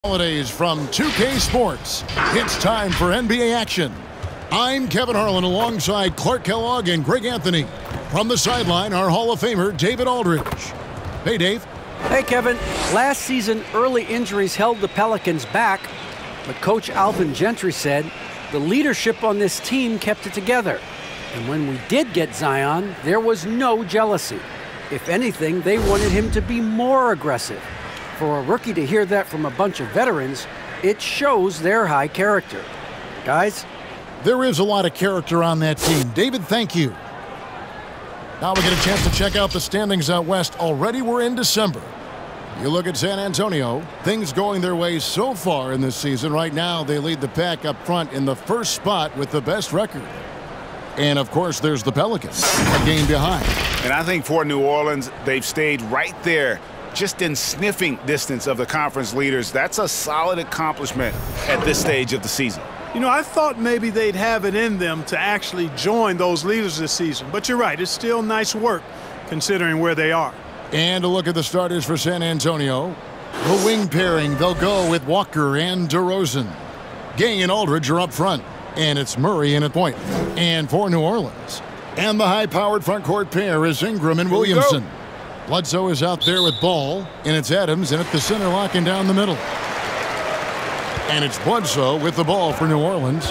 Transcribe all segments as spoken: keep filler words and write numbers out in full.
Holidays from two K Sports. It's time for N B A action. I'm Kevin Harlan alongside Clark Kellogg and Greg Anthony. From the sideline, our Hall of Famer, David Aldridge. Hey, Dave. Hey, Kevin. Last season, early injuries held the Pelicans back, but Coach Alvin Gentry said the leadership on this team kept it together. And when we did get Zion, there was no jealousy. If anything, they wanted him to be more aggressive. For a rookie to hear that from a bunch of veterans, it shows their high character. Guys? There is a lot of character on that team. David, thank you. Now we get a chance to check out the standings out west. Already we're in December. You look at San Antonio, things going their way so far in this season. Right now, they lead the pack up front in the first spot with the best record. And, of course, there's the Pelicans, a game behind. And I think for New Orleans, they've stayed right there, just in sniffing distance of the conference leaders. That's a solid accomplishment at this stage of the season. You know, I thought maybe they'd have it in them to actually join those leaders this season. But you're right, it's still nice work considering where they are. And a look at the starters for San Antonio. The wing pairing, they'll go with Walker and DeRozan. Gay and Aldridge are up front. And it's Murray in at point. And for New Orleans. And the high-powered front court pair is Ingram and Williamson. Bledsoe is out there with Ball, and it's Adams in at the center, locking down the middle. And it's Bledsoe with the ball for New Orleans.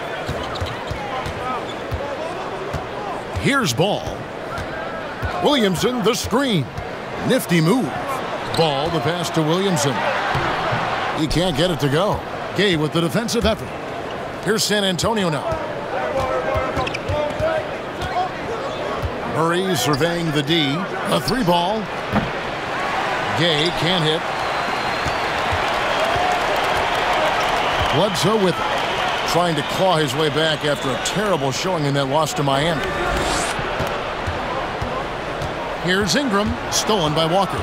Here's Ball. Williamson, the screen. Nifty move. Ball, the pass to Williamson. He can't get it to go. Gay with the defensive effort. Here's San Antonio now. Murray surveying the D. A three ball. Gay can't hit. Bledsoe with it. Trying to claw his way back after a terrible showing in that loss to Miami. Here's Ingram. Stolen by Walker.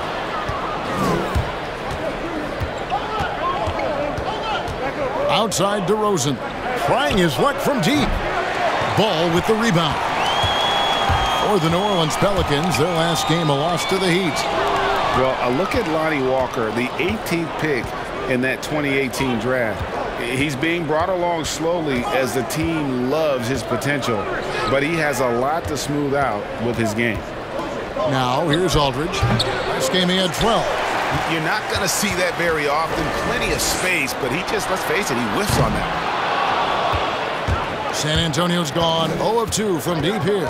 Outside DeRozan. Trying his luck from deep. Ball with the rebound. For the New Orleans Pelicans, their last game a loss to the Heat. Well, a look at Lonnie Walker, the eighteenth pick in that twenty eighteen draft. He's being brought along slowly as the team loves his potential, but he has a lot to smooth out with his game. Now, here's Aldridge. Last game he had twelve. You're not going to see that very often. Plenty of space, but he just, let's face it, he whiffs on that. San Antonio's gone zero of two from deep here.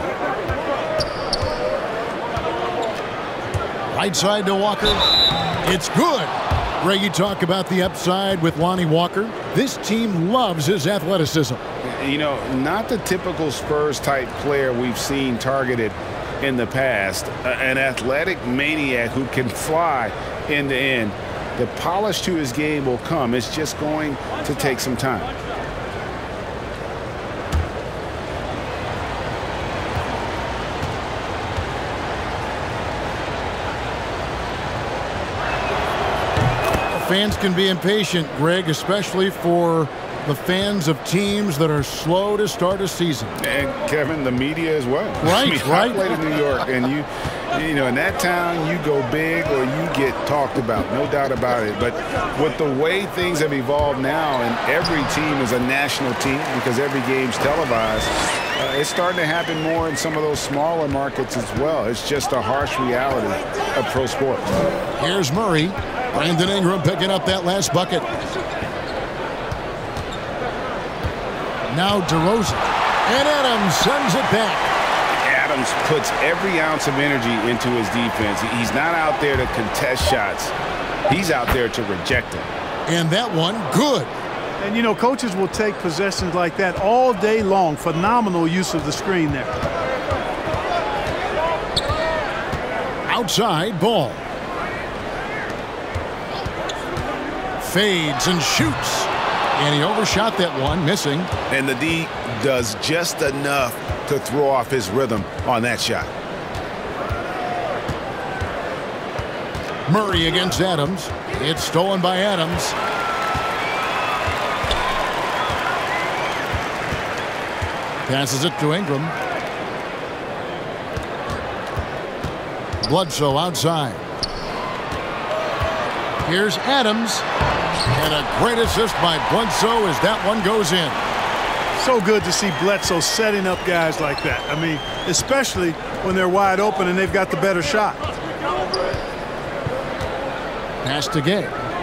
Right side to Walker. It's good. Greg, you talk about the upside with Lonnie Walker. This team loves his athleticism. You know, not the typical Spurs-type player we've seen targeted in the past. An athletic maniac who can fly end to end. The polish to his game will come. It's just going to take some time. Fans can be impatient, Greg, especially for the fans of teams that are slow to start a season. And, Kevin, the media as well. Right, I mean, right. I played in New York, and you, you know, in that town, you go big or you get talked about, no doubt about it. But with the way things have evolved now, and every team is a national team because every game's televised, uh, it's starting to happen more in some of those smaller markets as well. It's just a harsh reality of pro sports. Here's Murray. Brandon Ingram picking up that last bucket. Now DeRozan. And Adams sends it back. Adams puts every ounce of energy into his defense. He's not out there to contest shots. He's out there to reject them. And that one, good. And, you know, coaches will take possessions like that all day long. Phenomenal use of the screen there. Outside, Ball. Fades and shoots. And he overshot that one, missing. And the D does just enough to throw off his rhythm on that shot. Murray against Adams. It's stolen by Adams. Passes it to Ingram. Bledsoe outside. Here's Adams. And a great assist by Bledsoe as that one goes in. So good to see Bledsoe setting up guys like that. I mean, especially when they're wide open and they've got the better shot. Pass to Gay.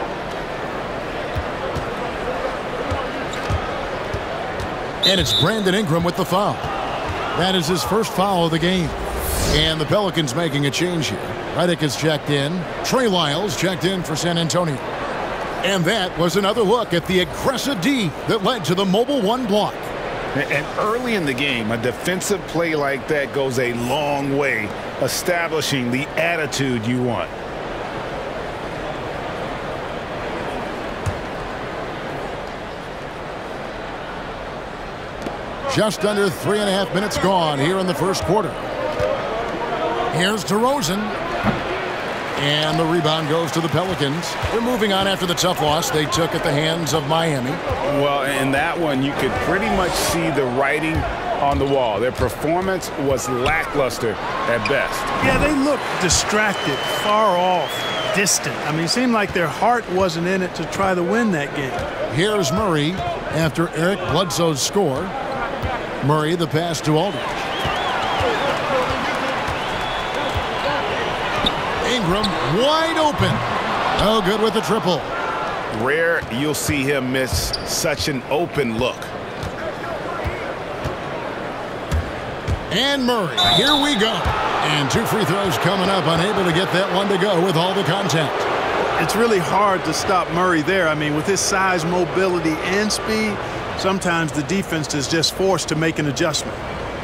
And it's Brandon Ingram with the foul. That is his first foul of the game. And the Pelicans making a change here. Redick is checked in. Trey Lyles checked in for San Antonio. And that was another look at the aggressive D that led to the mobile one block. And early in the game, a defensive play like that goes a long way, establishing the attitude you want. Just under three and a half minutes gone here in the first quarter. Here's DeRozan. And the rebound goes to the Pelicans. They're moving on after the tough loss they took at the hands of Miami. Well, in that one, you could pretty much see the writing on the wall. Their performance was lackluster at best. Yeah, they looked distracted, far off, distant. I mean, it seemed like their heart wasn't in it to try to win that game. Here's Murray after Eric Bledsoe's score. Murray, the pass to Aldridge. Ingram wide open. No good with the triple. Rare you'll see him miss such an open look. And Murray, here we go. And two free throws coming up, unable to get that one to go with all the contact. It's really hard to stop Murray there. I mean, with his size, mobility, and speed, sometimes the defense is just forced to make an adjustment.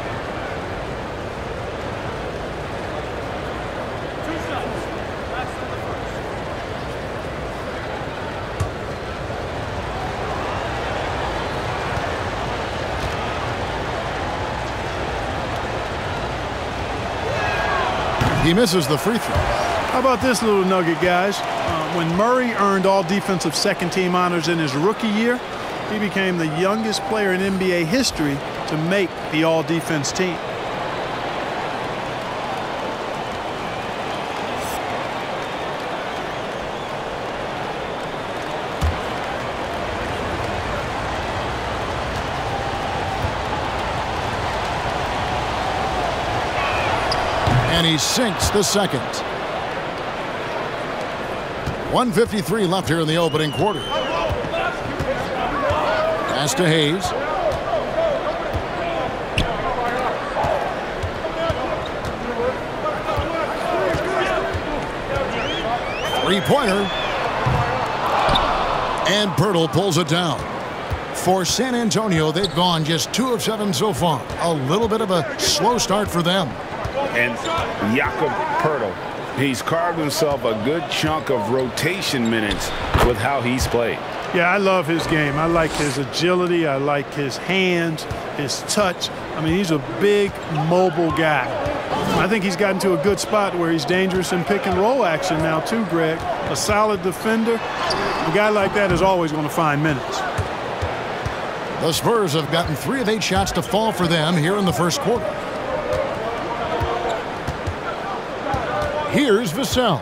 He misses the free throw. How about this little nugget, guys? Uh, when Murray earned all defensive second team honors in his rookie year, he became the youngest player in N B A history to make the all defense team. And he sinks the second. one fifty-three left here in the opening quarter. Pass to Hayes. Three-pointer. And Pirtle pulls it down. For San Antonio, they've gone just two of seven so far. A little bit of a slow start for them. And Jakob Pirtle, he's carved himself a good chunk of rotation minutes with how he's played. Yeah, I love his game. I like his agility. I like his hands, his touch. I mean, he's a big, mobile guy. I think he's gotten to a good spot where he's dangerous in pick and roll action now too, Greg. A solid defender. A guy like that is always going to find minutes. The Spurs have gotten three of eight shots to fall for them here in the first quarter. Here's Vassell.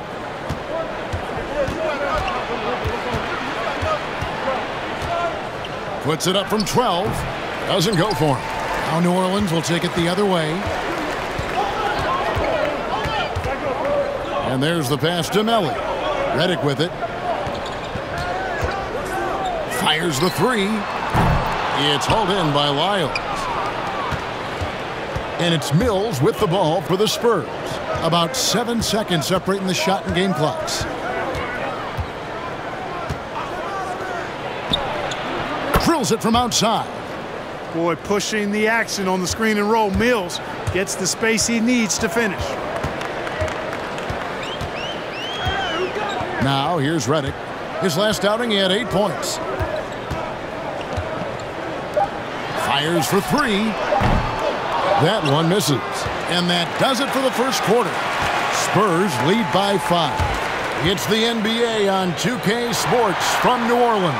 Puts it up from twelve. Doesn't go for him. Now New Orleans will take it the other way. And there's the pass to Melli. Redick with it. Fires the three. It's hauled in by Lyles. And it's Mills with the ball for the Spurs. About seven seconds separating the shot and game clocks. Drills it from outside. Boy, pushing the action on the screen and roll. Mills gets the space he needs to finish. Now here's Redick. His last outing, he had eight points. Fires for three. That one misses. And that does it for the first quarter. Spurs lead by five. It's the N B A on two K Sports from New Orleans.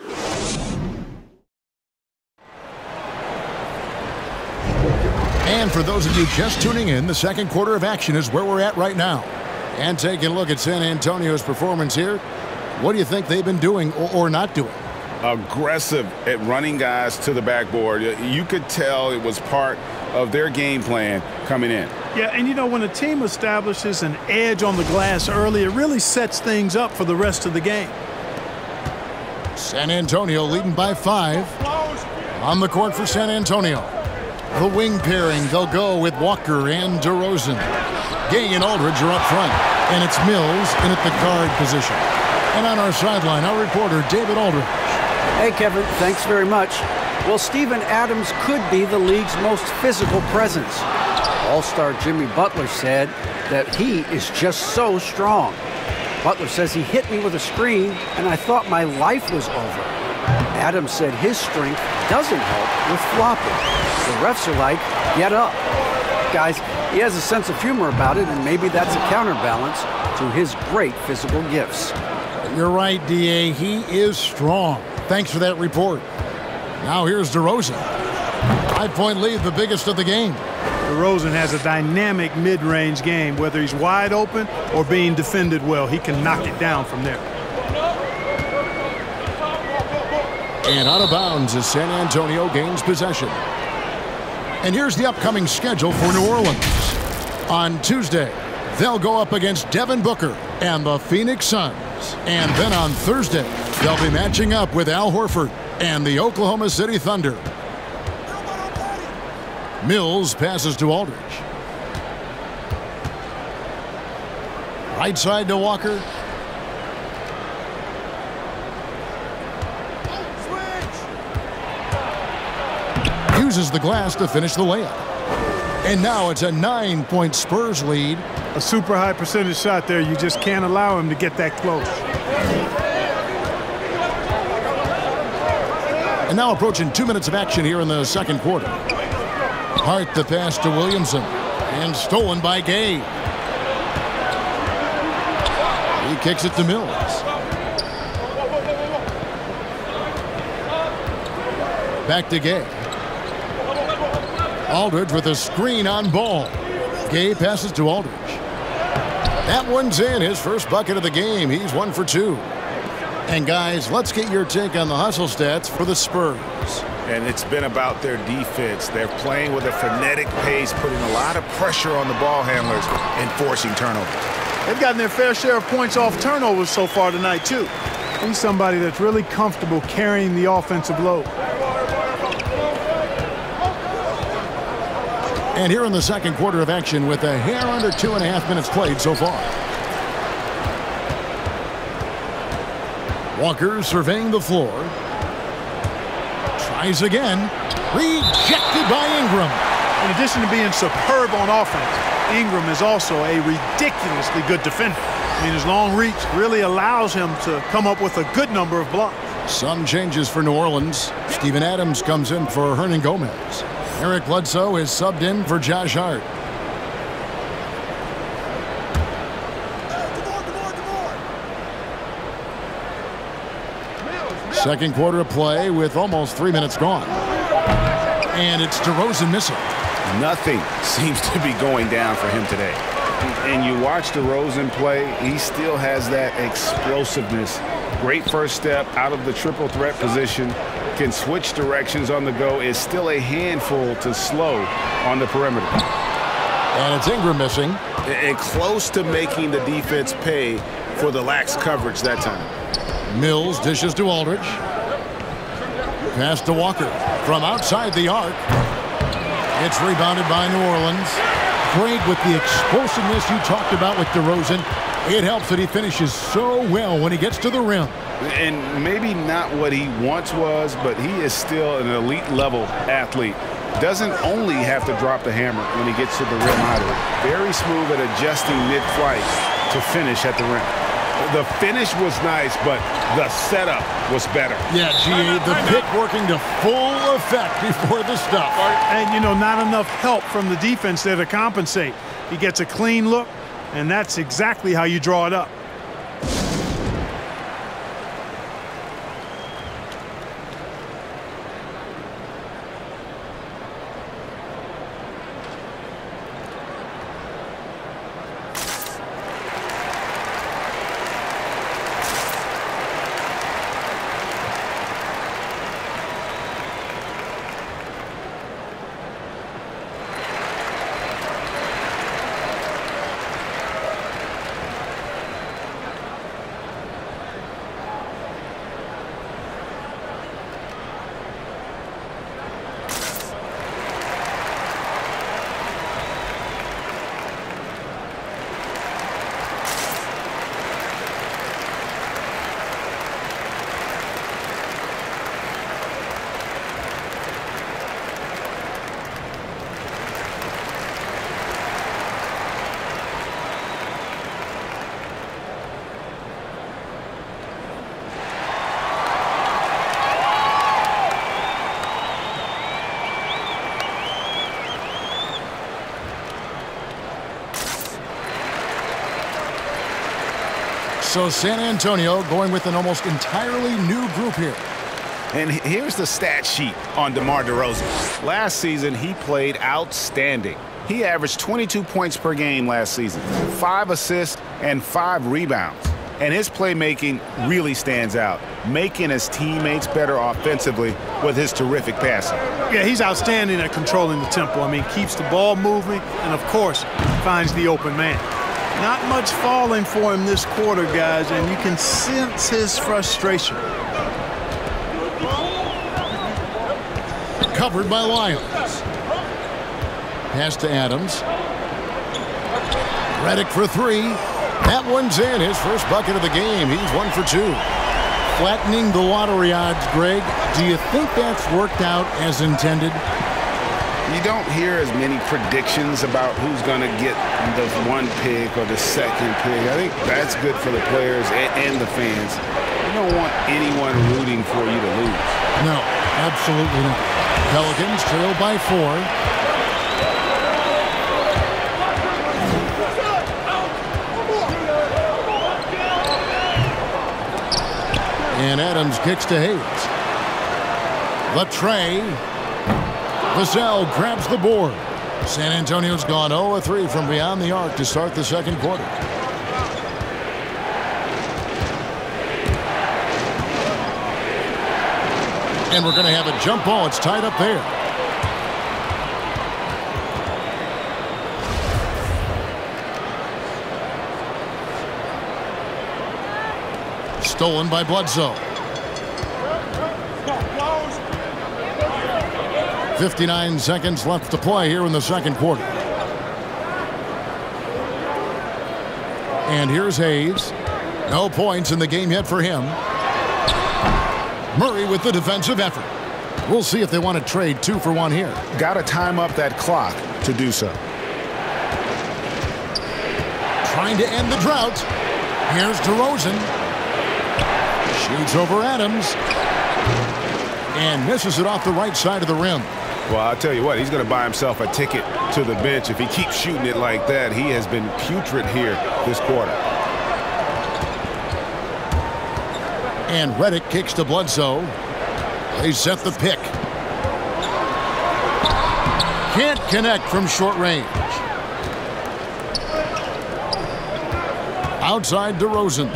And for those of you just tuning in, the second quarter of action is where we're at right now. And taking a look at San Antonio's performance here, what do you think they've been doing or, or not doing? Aggressive at running guys to the backboard. You could tell it was part of their game plan coming in. Yeah, and you know, when a team establishes an edge on the glass early, it really sets things up for the rest of the game. San Antonio leading by five. On the court for San Antonio. The wing pairing, they'll go with Walker and DeRozan. Gay and Aldridge are up front, and it's Mills in at the guard position. And on our sideline, our reporter, David Aldridge. Hey, Kevin, thanks very much. Well, Steven Adams could be the league's most physical presence. All-star Jimmy Butler said that he is just so strong. Butler says he hit me with a screen, and I thought my life was over. Adams said his strength doesn't help with flopping. The refs are like, get up. Guys, he has a sense of humor about it, and maybe that's a counterbalance to his great physical gifts. You're right, D A. He is strong. Thanks for that report. Now here's DeRozan. Five-point lead, the biggest of the game. DeRozan has a dynamic mid-range game. Whether he's wide open or being defended well, he can knock it down from there. And out of bounds as San Antonio gains possession. And here's the upcoming schedule for New Orleans. On Tuesday, they'll go up against Devin Booker and the Phoenix Suns. And then on Thursday, they'll be matching up with Al Horford and the Oklahoma City Thunder. Mills passes to Aldridge. Right side to Walker. Uses the glass to finish the layup. And now it's a nine-point Spurs lead. A super high percentage shot there. You just can't allow him to get that close. And now approaching two minutes of action here in the second quarter. Hart the pass to Williamson. And stolen by Gay. He kicks it to Mills. Back to Gay. Aldridge with a screen on ball. Gay passes to Aldridge. That one's in, his first bucket of the game. He's one for two. And guys, let's get your take on the hustle stats for the Spurs. And it's been about their defense. They're playing with a frenetic pace, putting a lot of pressure on the ball handlers and forcing turnovers. They've gotten their fair share of points off turnovers so far tonight, too. He's somebody that's really comfortable carrying the offensive load. And here in the second quarter of action with a hair under two and a half minutes played so far. Walker surveying the floor. Tries again. Rejected by Ingram. In addition to being superb on offense, Ingram is also a ridiculously good defender. I mean, his long reach really allows him to come up with a good number of blocks. Some changes for New Orleans. Steven Adams comes in for Hernan Gomez. Eric Bledsoe is subbed in for Josh Hart. Second quarter of play with almost three minutes gone. And it's DeRozan missing. Nothing seems to be going down for him today. And you watch DeRozan play, he still has that explosiveness. Great first step out of the triple threat position. Can switch directions on the go, is still a handful to slow on the perimeter. And it's Ingram missing. And close to making the defense pay for the lax coverage that time. Mills dishes to Aldridge. Pass to Walker from outside the arc. It's rebounded by New Orleans. Great with the explosiveness you talked about with DeRozan. It helps that he finishes so well when he gets to the rim. And maybe not what he once was, but he is still an elite level athlete. Doesn't only have to drop the hammer when he gets to the rim either. Very smooth at adjusting mid-flight to finish at the rim. The finish was nice, but the setup was better. Yeah, G A, the pick working to full effect before the stuff. And, you know, not enough help from the defense there to compensate. He gets a clean look, and that's exactly how you draw it up. So San Antonio going with an almost entirely new group here. And here's the stat sheet on DeMar DeRozan. Last season, he played outstanding. He averaged twenty-two points per game last season, five assists and five rebounds. And his playmaking really stands out, making his teammates better offensively with his terrific passing. Yeah, he's outstanding at controlling the tempo. I mean, keeps the ball moving and, of course, finds the open man. Not much falling for him this quarter, guys, and you can sense his frustration. Covered by Lyles. Pass to Adams. Redick for three. That one's in. His first bucket of the game. He's one for two. Flattening the lottery odds, Greg. Do you think that's worked out as intended? You don't hear as many predictions about who's going to get the one pick or the second pick. I think that's good for the players and, and the fans. You don't want anyone rooting for you to lose. No, absolutely not. Pelicans trail by four. And Adams kicks to Hayes. The tray. Vassell grabs the board. San Antonio's gone zero of three from beyond the arc to start the second quarter. And we're going to have a jump ball. It's tied up there. Stolen by Bledsoe. fifty-nine seconds left to play here in the second quarter. And here's Hayes. No points in the game yet for him. Murray with the defensive effort. We'll see if they want to trade two for one here. Got to time up that clock to do so. Trying to end the drought. Here's DeRozan. Shoots over Adams. And misses it off the right side of the rim. Well, I'll tell you what, he's going to buy himself a ticket to the bench. If he keeps shooting it like that, he has been putrid here this quarter. And Redick kicks to Bledsoe. They set the pick. Can't connect from short range. Outside DeRozan.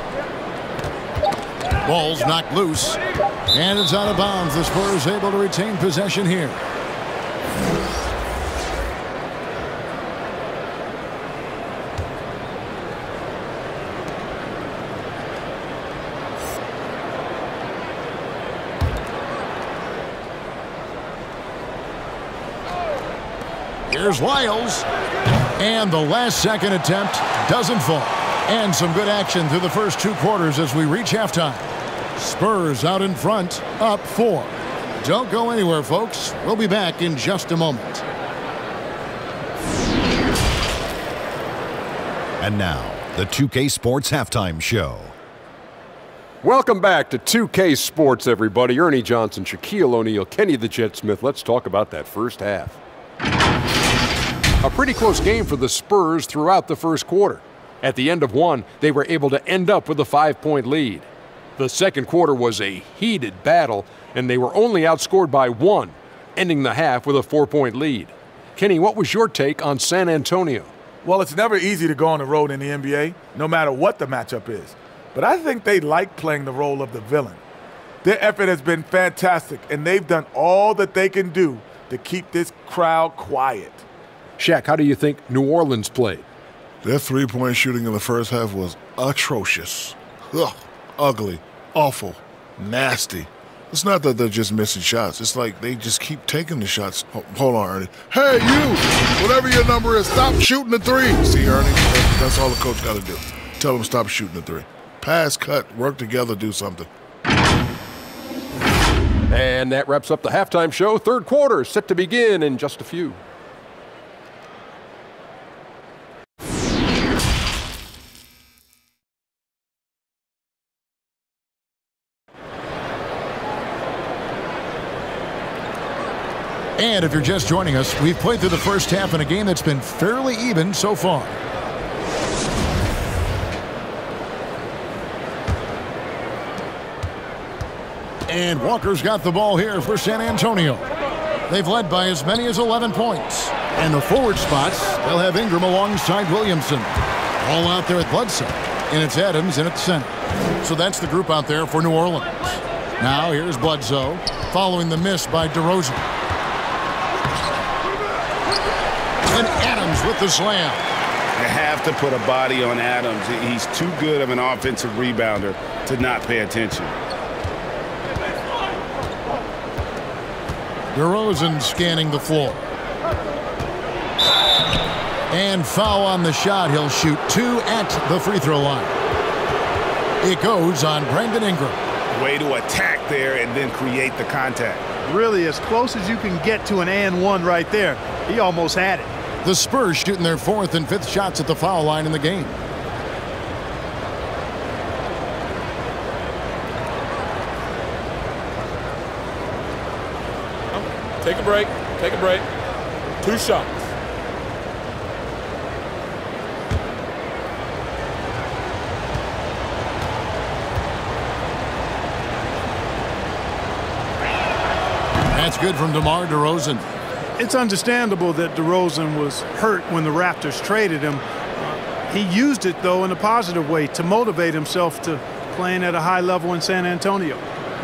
Ball's knocked loose. And it's out of bounds. The Spurs able to retain possession here. Here's Lyles. And the last second attempt doesn't fall. And some good action through the first two quarters as we reach halftime. Spurs out in front, up four. Don't go anywhere, folks. We'll be back in just a moment. And now, the two K Sports Halftime Show. Welcome back to two K Sports, everybody. Ernie Johnson, Shaquille O'Neal, Kenny the Jet Smith. Let's talk about that first half. A pretty close game for the Spurs throughout the first quarter. At the end of one, they were able to end up with a five-point lead. The second quarter was a heated battle, and they were only outscored by one, ending the half with a four-point lead. Kenny, what was your take on San Antonio? Well, it's never easy to go on the road in the N B A, no matter what the matchup is. But I think they like playing the role of the villain. Their effort has been fantastic, and they've done all that they can do to keep this crowd quiet. Shaq, how do you think New Orleans played? Their three-point shooting in the first half was atrocious. Ugh. Ugly, awful, nasty. It's not that they're just missing shots. It's like they just keep taking the shots. Hold on, Ernie. Hey, you! Whatever your number is, stop shooting the three. See, Ernie? That's all the coach got to do. Tell them stop shooting the three. Pass, cut, work together, do something. And that wraps up the halftime show. Third quarter set to begin in just a few. And if you're just joining us, we've played through the first half in a game that's been fairly even so far. And Walker's got the ball here for San Antonio. They've led by as many as eleven points. And the forward spots, they'll have Ingram alongside Williamson. All out there at Bledsoe. And it's Adams in at center. So that's the group out there for New Orleans. Now here's Bledsoe following the miss by DeRozan. And Adams with the slam. You have to put a body on Adams. He's too good of an offensive rebounder to not pay attention. DeRozan scanning the floor. And foul on the shot. He'll shoot two at the free throw line. It goes on Brandon Ingram. Way to attack there and then create the contact. Really as close as you can get to an and one right there. He almost had it. The Spurs shooting their fourth and fifth shots at the foul line in the game. Take a break. Take a break. Two shots. That's good from DeMar DeRozan. It's understandable that DeRozan was hurt when the Raptors traded him. Uh, he used it, though, in a positive way to motivate himself to playing at a high level in San Antonio.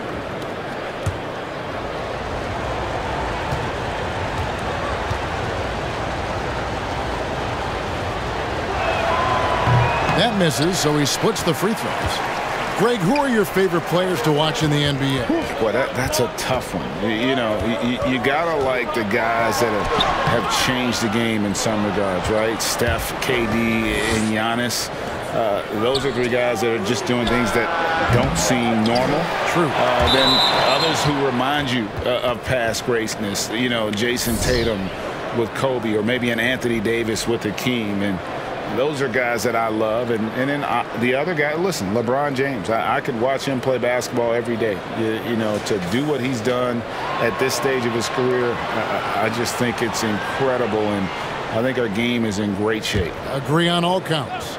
That misses, so he splits the free throws. Greg, who are your favorite players to watch in the N B A? Well, that, that's a tough one. You, you know, you, you got to like the guys that have, have changed the game in some regards, right? Steph, K D, and Giannis. Uh, those are three guys that are just doing things that don't seem normal. True. Uh, then others who remind you uh, of past greatness. You know, Jason Tatum with Kobe, or maybe an Anthony Davis with Hakeem. And those are guys that I love. And, and then I, the other guy, listen, LeBron James. I, I could watch him play basketball every day. You, you know, to do what he's done at this stage of his career, I, I just think it's incredible. And I think our game is in great shape. Agree on all counts.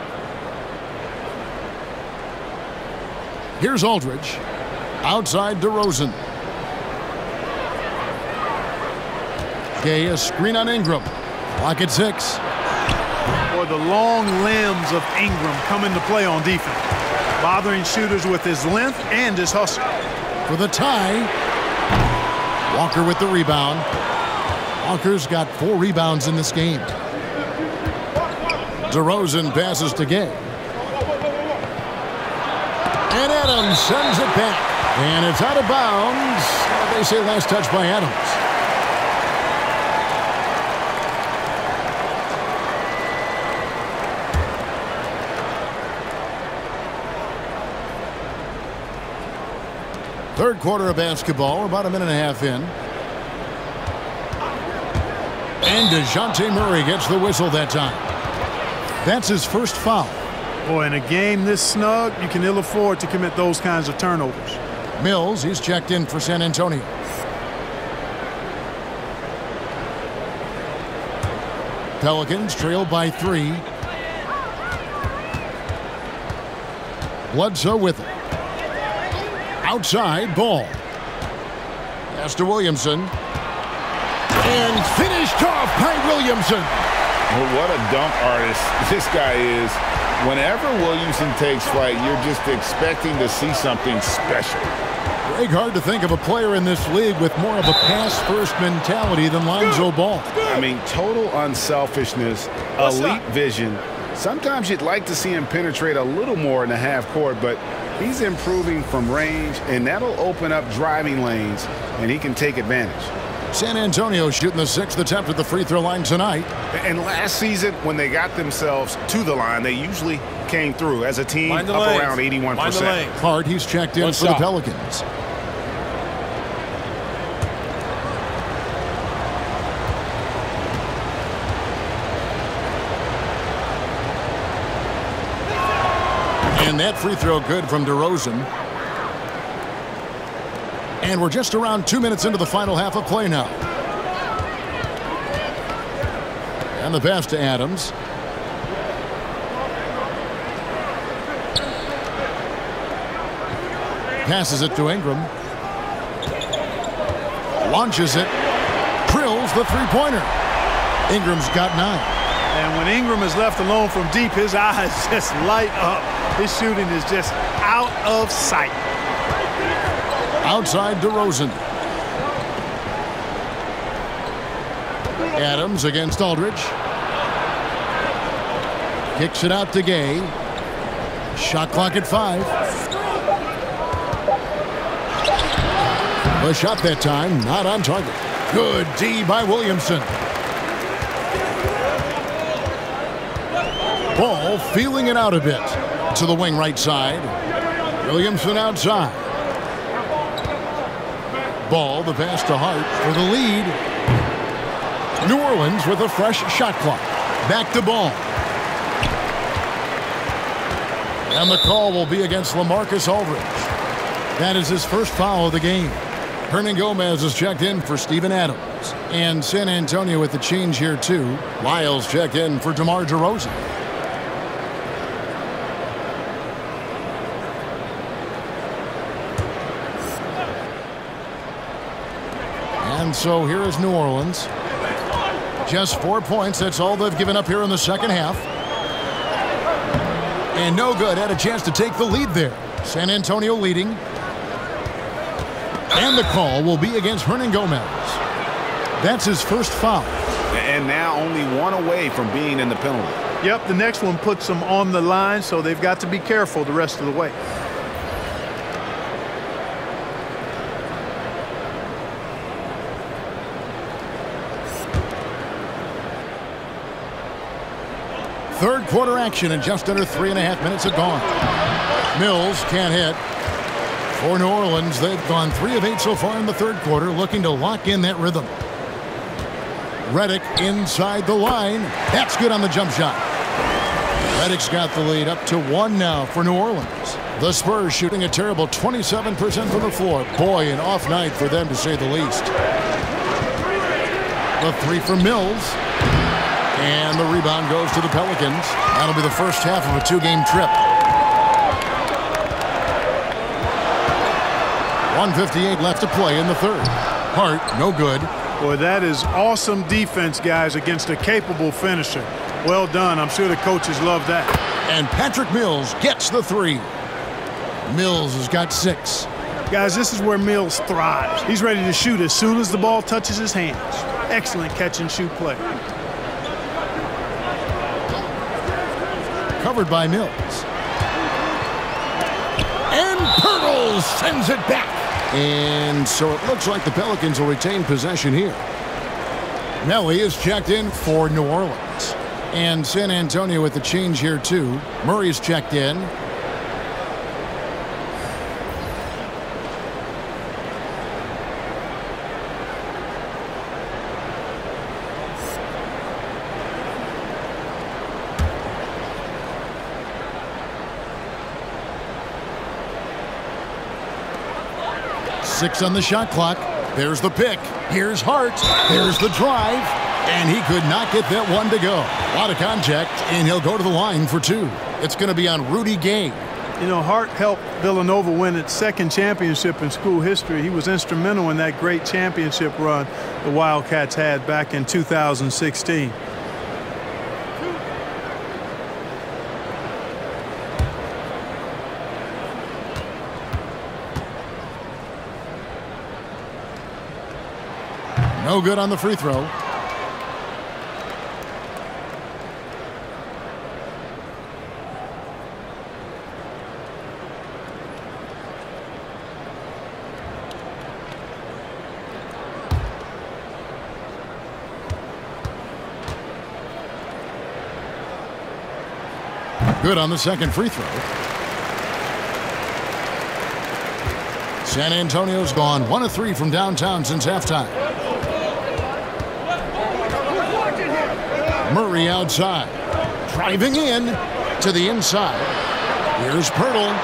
Here's Aldridge. Outside DeRozan. Gay, a screen on Ingram. Clock at six. Or the long limbs of Ingram come into play on defense, bothering shooters with his length and his hustle. For the tie, Walker with the rebound. Walker's got four rebounds in this game. DeRozan passes to Gay. And Adams sends it back. And it's out of bounds. They say last touch by Adams. Third quarter of basketball, about a minute and a half in. And DeJounte Murray gets the whistle that time. That's his first foul. Boy, in a game this snug, you can ill afford to commit those kinds of turnovers. Mills, he's checked in for San Antonio. Pelicans trail by three. Bledsoe with it. Outside, Ball. Pass to Williamson. And finished off by Williamson. Well, what a dunk artist this guy is. Whenever Williamson takes flight, you're just expecting to see something special. Greg, hard to think of a player in this league with more of a pass-first mentality than Lonzo Ball. I mean, total unselfishness, elite vision. Sometimes you'd like to see him penetrate a little more in the half court, but he's improving from range, and that'll open up driving lanes, and he can take advantage. San Antonio shooting the sixth attempt at the free throw line tonight. And last season, when they got themselves to the line, they usually came through as a team up lanes. around eighty-one percent. Hart, he's checked in One for shot. the Pelicans. And that free throw good from DeRozan. And we're just around two minutes into the final half of play now. And the pass to Adams. Passes it to Ingram. Launches it. Drills the three-pointer. Ingram's got nine. And when Ingram is left alone from deep, his eyes just light up. His shooting is just out of sight. Outside DeRozan. Adams against Aldridge. Kicks it out to Gay. Shot clock at five. The shot that time, not on target. Good D by Williamson. Ball feeling it out a bit. To the wing right side. Williamson outside. Ball, the pass to Hart for the lead. New Orleans with a fresh shot clock. Back to Ball. And the call will be against LaMarcus Aldridge. That is his first foul of the game. Hernangomez is checked in for Steven Adams. And San Antonio with the change here too. Lyles checked in for DeMar DeRozan. And so here is New Orleans. Just four points. That's all they've given up here in the second half. And no good. Had a chance to take the lead there. San Antonio leading. And the call will be against Hernangomez. That's his first foul. And now only one away from being in the penalty. Yep, the next one puts them on the line, so they've got to be careful the rest of the way. Third quarter action and just under three and a half minutes have gone. Mills can't hit. For New Orleans, they've gone three of eight so far in the third quarter, looking to lock in that rhythm. Redick inside the line. That's good on the jump shot. Redick's got the lead up to one now for New Orleans. The Spurs shooting a terrible twenty-seven percent from the floor. Boy, an off night for them to say the least. The three from Mills. And the rebound goes to the Pelicans. That'll be the first half of a two-game trip. one fifty-eight left to play in the third. Hart, no good. Boy, that is awesome defense, guys, against a capable finisher. Well done. I'm sure the coaches love that. And Patrick Mills gets the three. Mills has got six. Guys, this is where Mills thrives. He's ready to shoot as soon as the ball touches his hands. Excellent catch-and-shoot play. Covered by Mills. And Pirtle sends it back. And so it looks like the Pelicans will retain possession here. Melly is checked in for New Orleans. And San Antonio with the change here too. Murray's checked in. Six on the shot clock. There's the pick. Here's Hart. There's the drive. And he could not get that one to go. A lot of contact, and he'll go to the line for two. It's going to be on Rudy Gay. You know, Hart helped Villanova win its second championship in school history. He was instrumental in that great championship run the Wildcats had back in two thousand sixteen. No good on the free throw. Good on the second free throw. San Antonio's gone one of three from downtown since halftime. Murray outside. Driving in to the inside. Here's Pirtle.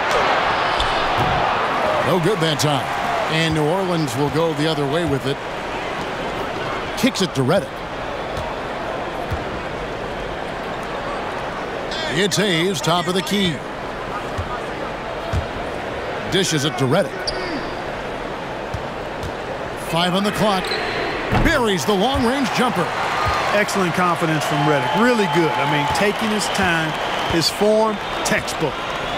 No good that time. And New Orleans will go the other way with it. Kicks it to Redick. It's Hayes, top of the key. Dishes it to Redick. Five on the clock. Buries the long-range jumper. Excellent confidence from Redick. Really good. I mean, taking his time, his form, textbook.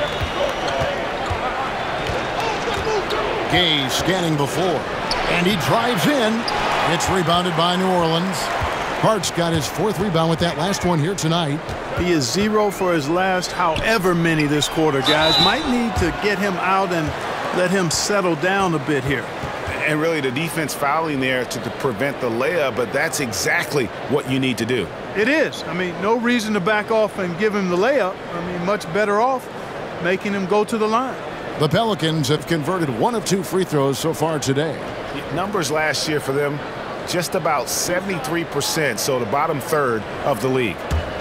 Gay scanning before. And he drives in. It's rebounded by New Orleans. Hart's got his fourth rebound with that last one here tonight. He is zero for his last however many this quarter, guys. Might need to get him out and let him settle down a bit here. And really the defense fouling there to, to prevent the layup, but that's exactly what you need to do. It is. I mean, no reason to back off and give him the layup. I mean, much better off making him go to the line. The Pelicans have converted one of two free throws so far today. Numbers last year for them, just about seventy-three percent, so the bottom third of the league.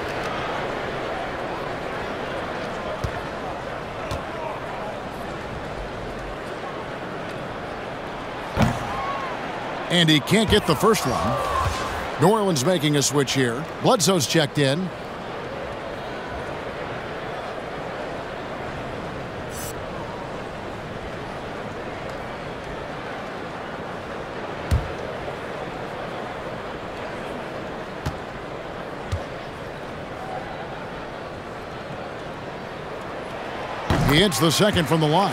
And he can't get the first one. New Orleans making a switch here. Bledsoe's checked in. He hits the second from the line.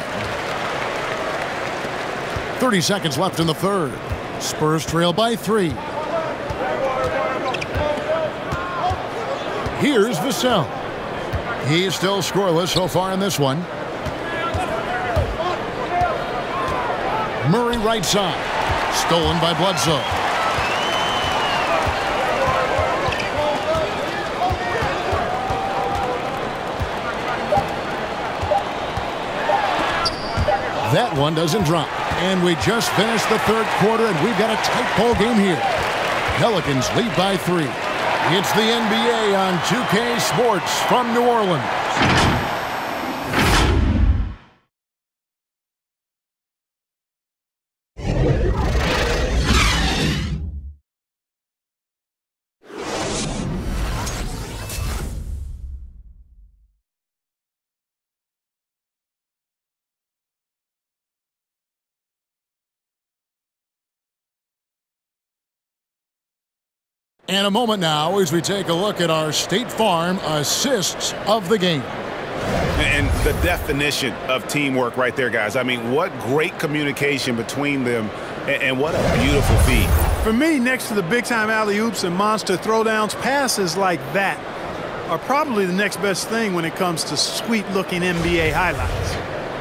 thirty seconds left in the third. Spurs trail by three. Here's Vassell. He's still scoreless so far in this one. Murray right side. Stolen by Bledsoe. That one doesn't drop. And we just finished the third quarter, and we've got a tight ball game here. Pelicans lead by three. It's the N B A on two K Sports from New Orleans. And a moment now as we take a look at our State Farm assists of the game. And the definition of teamwork right there, guys. I mean, what great communication between them, and what a beautiful feed. For me, next to the big-time alley-oops and monster throwdowns, passes like that are probably the next best thing when it comes to sweet-looking N B A highlights.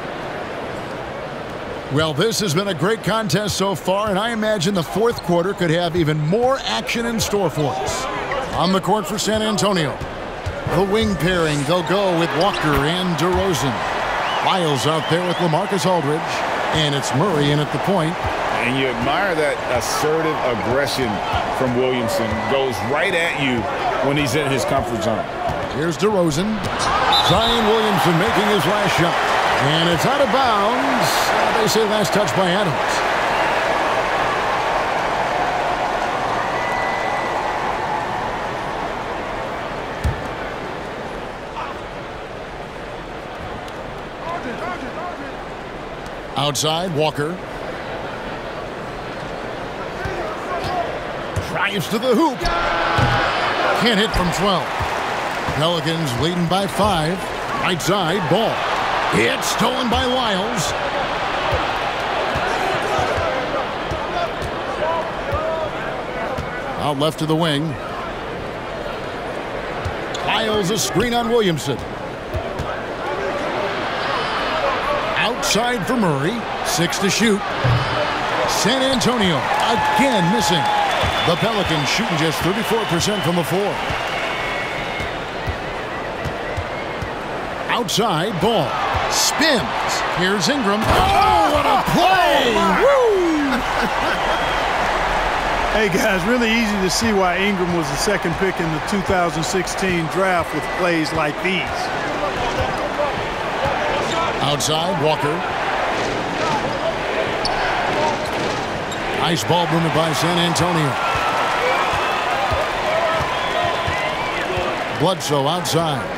Well, this has been a great contest so far, and I imagine the fourth quarter could have even more action in store for us. On the court for San Antonio, the wing pairing, they'll go with Walker and DeRozan. Lyles out there with LaMarcus Aldridge, and it's Murray in at the point. And you admire that assertive aggression from Williamson. Goes right at you when he's in his comfort zone. Here's DeRozan. Zion Williamson making his last shot. And it's out of bounds. Uh, they say last touch by Adams. Outside, Walker. Drives to the hoop. Can't hit from twelve. Pelicans leading by five. Right side, ball. It's stolen by Lyles. Out left to the wing. Lyles a screen on Williamson. Outside for Murray. Six to shoot. San Antonio again missing. The Pelicans shooting just thirty-four percent from the floor. Outside, ball. Spins. Here's Ingram. Oh, what a play! Woo! Hey, guys, really easy to see why Ingram was the second pick in the two thousand sixteen draft with plays like these. Outside, Walker. Nice ball movement by San Antonio. Bledsoe outside.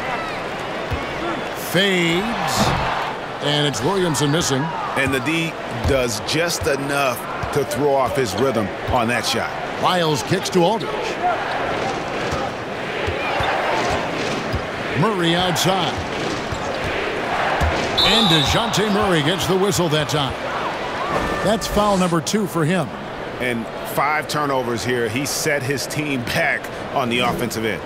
Fades. And it's Williamson missing. And the D does just enough to throw off his rhythm on that shot. Lyles kicks to Aldridge. Murray outside. And DeJounte Murray gets the whistle that time. That's foul number two for him. And five turnovers here. He set his team back on the offensive end.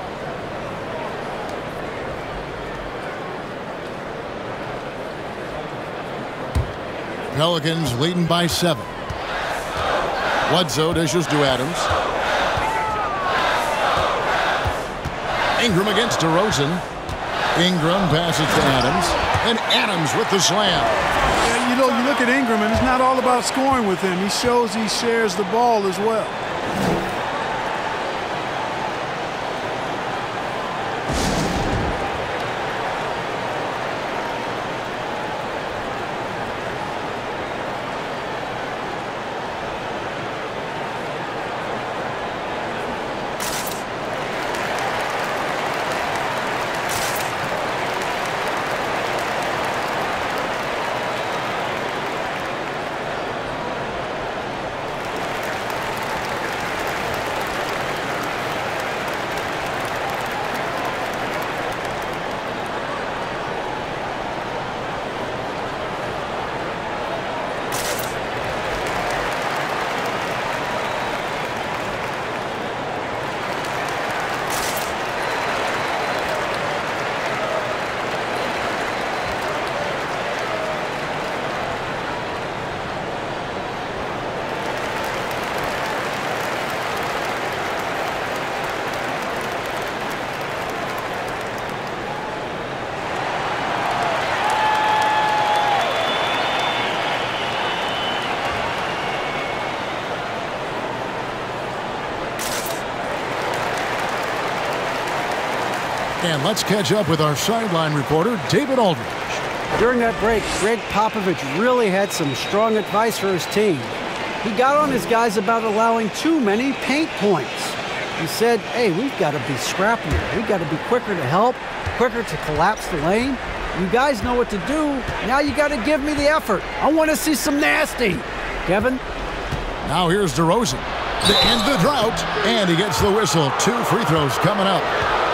Pelicans leading by seven. Bledsoe dishes to Adams. Ingram against DeRozan. Ingram passes to Adams. And Adams with the slam. Yeah, you know, you look at Ingram, and it's not all about scoring with him. He shows he shares the ball as well. And let's catch up with our sideline reporter, David Aldridge. During that break, Greg Popovich really had some strong advice for his team. He got on his guys about allowing too many paint points. He said, hey, we've got to be scrappier. We've got to be quicker to help, quicker to collapse the lane. You guys know what to do. Now you got to give me the effort. I want to see some nasty. Kevin? Now here's DeRozan to end the drought, and he gets the whistle. Two free throws coming up.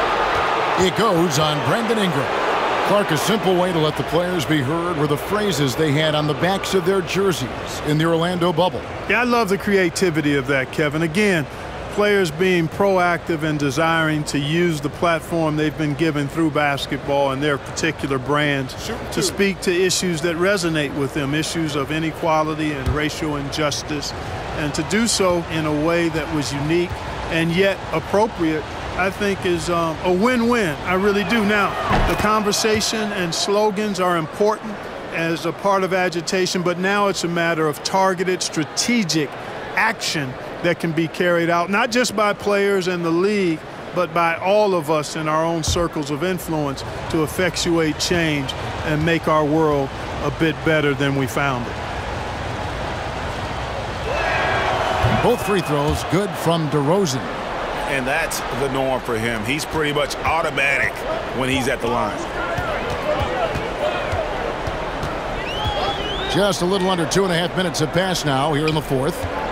It goes on Brandon Ingram. Clark, a simple way to let the players be heard were the phrases they had on the backs of their jerseys in the Orlando bubble. Yeah, I love the creativity of that, Kevin. Again, players being proactive and desiring to use the platform they've been given through basketball and their particular brand to speak to issues that resonate with them, issues of inequality and racial injustice, and to do so in a way that was unique and yet appropriate, I think is um, a win-win. I really do. Now, the conversation and slogans are important as a part of agitation, but now it's a matter of targeted, strategic action that can be carried out, not just by players in the league, but by all of us in our own circles of influence to effectuate change and make our world a bit better than we found it. Both free throws good from DeRozan. And that's the norm for him. He's pretty much automatic when he's at the line. Just a little under two and a half minutes have passed now here in the fourth.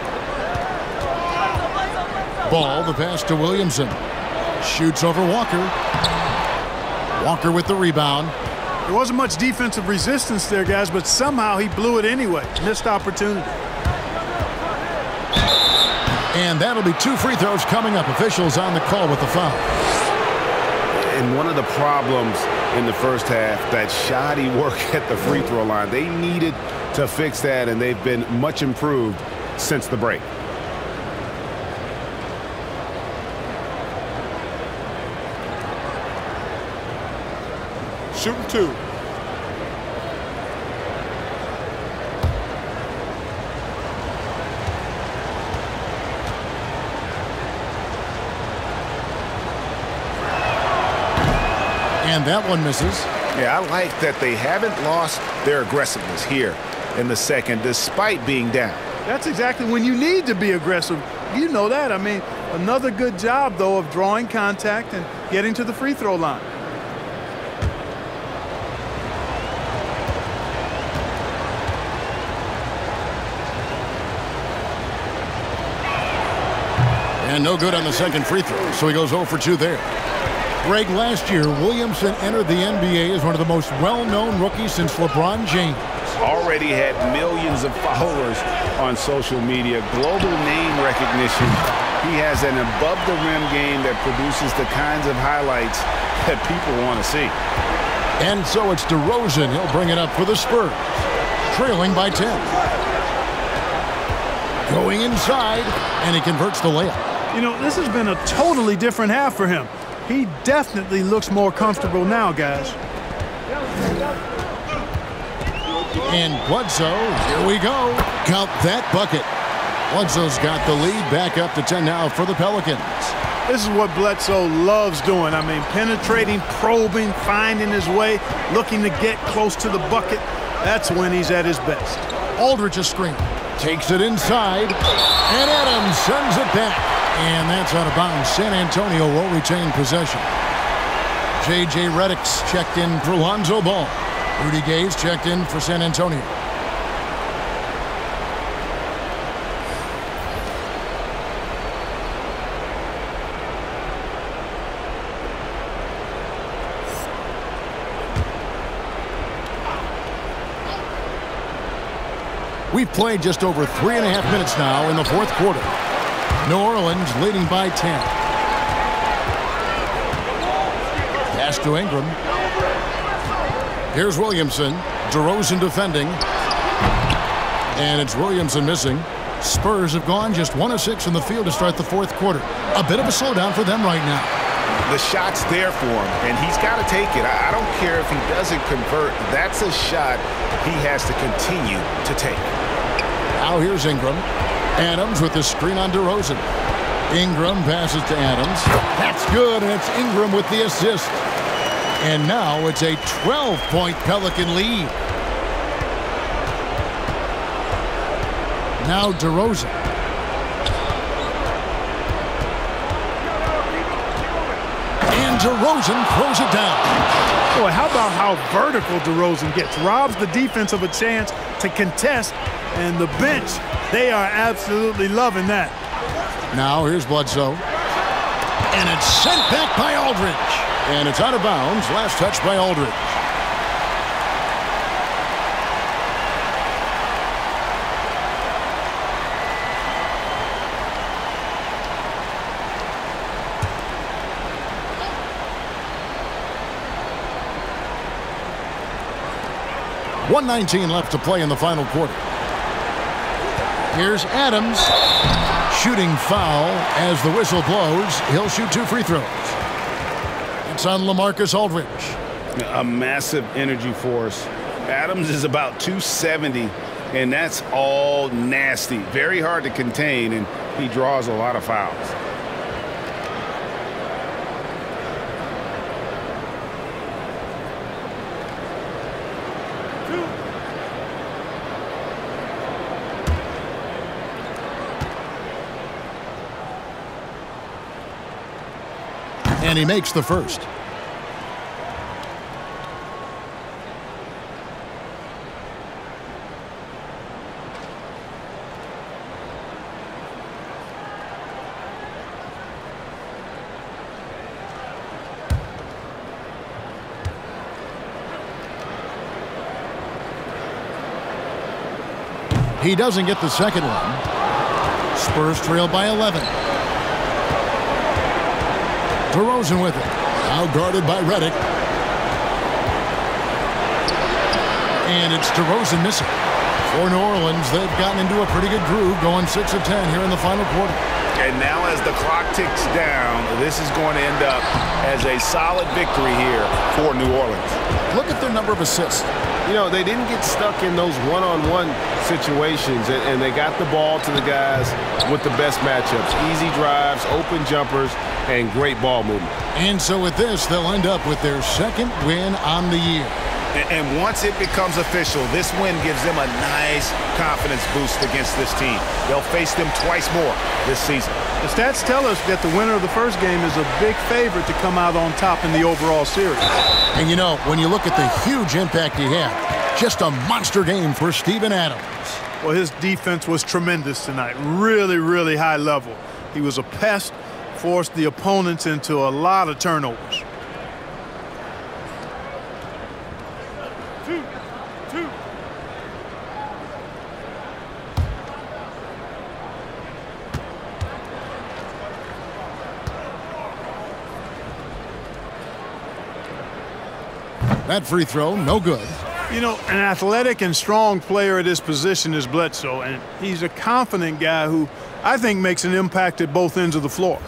Ball, the pass to Williamson. Shoots over Walker. Walker with the rebound. There wasn't much defensive resistance there, guys, but somehow he blew it anyway. Missed opportunity. And that'll be two free throws coming up. Officials on the call with the foul. And one of the problems in the first half, that shoddy work at the free throw line. They needed to fix that, and they've been much improved since the break. Shooting two. And that one misses. Yeah, I like that they haven't lost their aggressiveness here in the second, despite being down. That's exactly when you need to be aggressive. You know that. I mean, another good job, though, of drawing contact and getting to the free throw line. And no good on the second free throw, so he goes zero for two there. Greg, last year, Williamson entered the N B A as one of the most well-known rookies since LeBron James. Already had millions of followers on social media, global name recognition. He has an above-the-rim game that produces the kinds of highlights that people want to see. And so it's DeRozan. He'll bring it up for the Spurs, trailing by ten. Going inside, and he converts the layup. You know, this has been a totally different half for him. He definitely looks more comfortable now, guys. And Bledsoe, here we go. Count that bucket. Bledsoe's got the lead, back up to ten now for the Pelicans. This is what Bledsoe loves doing. I mean, penetrating, probing, finding his way, looking to get close to the bucket. That's when he's at his best. Aldridge a screen. Takes it inside, and Adams sends it back. And that's out of bounds. San Antonio will retain possession. J J Redick's checked in for Lonzo Ball. Rudy Gay's checked in for San Antonio. We've played just over three and a half minutes now in the fourth quarter. New Orleans leading by ten. Pass to Ingram. Here's Williamson. DeRozan defending. And it's Williamson missing. Spurs have gone just one of six in the field to start the fourth quarter. A bit of a slowdown for them right now. The shot's there for him, and he's got to take it. I don't care if he doesn't convert. That's a shot he has to continue to take. Now here's Ingram. Adams with the screen on DeRozan. Ingram passes to Adams. That's good, and it's Ingram with the assist. And now it's a twelve-point Pelican lead. Now DeRozan. And DeRozan throws it down. Boy, how about how vertical DeRozan gets? Robs the defense of a chance to contest, and the bench, they are absolutely loving that. Now here's Bledsoe. And it's sent back by Aldridge. And it's out of bounds. Last touch by Aldridge. one nineteen left to play in the final quarter. Here's Adams. Shooting foul as the whistle blows. He'll shoot two free throws. It's on LaMarcus Aldridge. A massive energy force. Adams is about two seventy, and that's all nasty. Very hard to contain, and he draws a lot of fouls. And he makes the first. He doesn't get the second one. Spurs trail by eleven. DeRozan with it. Now guarded by Redick. And it's DeRozan missing. For New Orleans, they've gotten into a pretty good groove, going six of ten here in the final quarter. And now as the clock ticks down, this is going to end up as a solid victory here for New Orleans. Look at their number of assists. You know, they didn't get stuck in those one-on-one situations, and, and they got the ball to the guys with the best matchups. Easy drives, open jumpers, and great ball movement. And so with this, they'll end up with their second win on the year. And once it becomes official, this win gives them a nice confidence boost against this team. They'll face them twice more this season. The stats tell us that the winner of the first game is a big favorite to come out on top in the overall series. And you know, when you look at the huge impact he had, just a monster game for Steven Adams. Well, his defense was tremendous tonight. Really, really high level. He was a pest, forced the opponents into a lot of turnovers. Two, two. That free throw, no good. You know, an athletic and strong player at his position is Bledsoe, and he's a confident guy who I think makes an impact at both ends of the floor.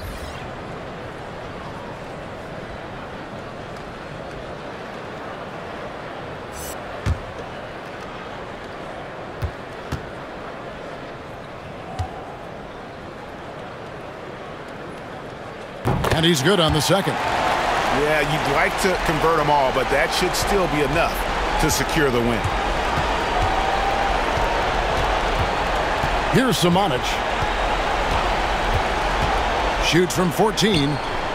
And he's good on the second. Yeah, you'd like to convert them all, but that should still be enough to secure the win. Here's Samanic. Shoots from fourteen.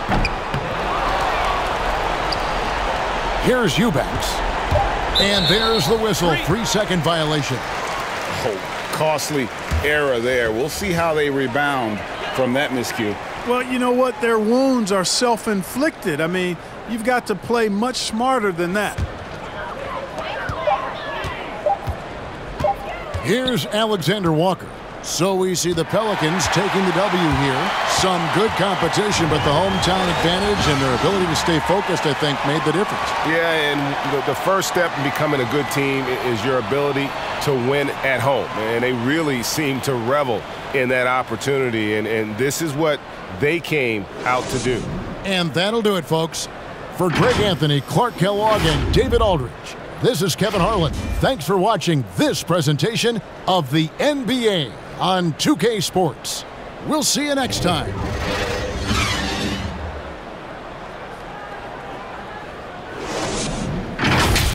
Here's Eubanks. And there's the whistle. Three-second violation. Oh, costly error there. We'll see how they rebound from that miscue. Well, you know what? Their wounds are self-inflicted. I mean, you've got to play much smarter than that. Here's Alexander Walker. So we see the Pelicans taking the W here. Some good competition, but the hometown advantage and their ability to stay focused, I think, made the difference. Yeah, and the, the first step in becoming a good team is your ability to win at home. And they really seem to revel in that opportunity, and, and this is what they came out to do. And that'll do it, folks. For Greg Anthony, Clark Kellogg, and David Aldridge, this is Kevin Harlan. Thanks for watching this presentation of the N B A on two K Sports. We'll see you next time.